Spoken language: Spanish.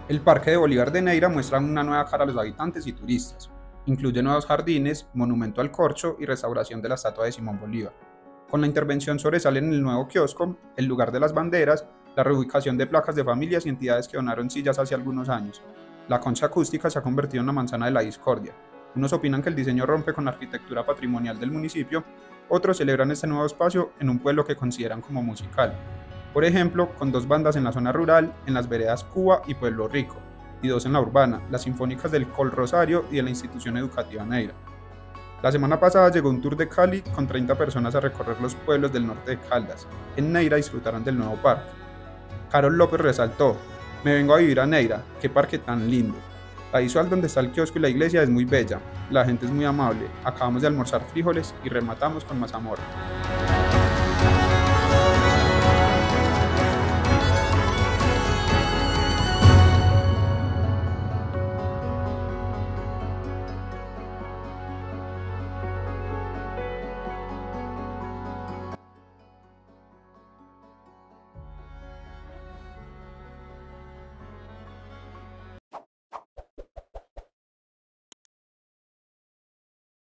El Parque de Bolívar de Neira muestra una nueva cara a los habitantes y turistas. Incluye nuevos jardines, monumento al corcho y restauración de la estatua de Simón Bolívar. Con la intervención sobresalen el nuevo kiosco, el lugar de las banderas, la reubicación de placas de familias y entidades que donaron sillas hace algunos años. La concha acústica se ha convertido en la manzana de la discordia. Unos opinan que el diseño rompe con la arquitectura patrimonial del municipio, otros celebran este nuevo espacio en un pueblo que consideran como musical. Por ejemplo, con dos bandas en la zona rural, en las veredas Cuba y Pueblo Rico, y dos en la urbana, las Sinfónicas del Col Rosario y de la Institución Educativa Neira. La semana pasada llegó un tour de Cali con 30 personas a recorrer los pueblos del norte de Caldas. En Neira disfrutaron del nuevo parque. Carol López resaltó: "Me vengo a vivir a Neira, qué parque tan lindo. La visual donde está el kiosco y la iglesia es muy bella, la gente es muy amable, acabamos de almorzar frijoles y rematamos con mazamorra".